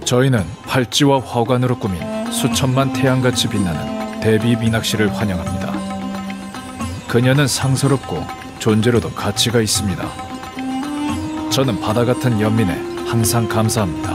저희는 팔찌와 화관으로 꾸민 수천만 태양같이 빛나는 데비 미낙시를 환영합니다. 그녀는 상스럽고 존재로도 가치가 있습니다. 저는 바다 같은 연민에 항상 감사합니다.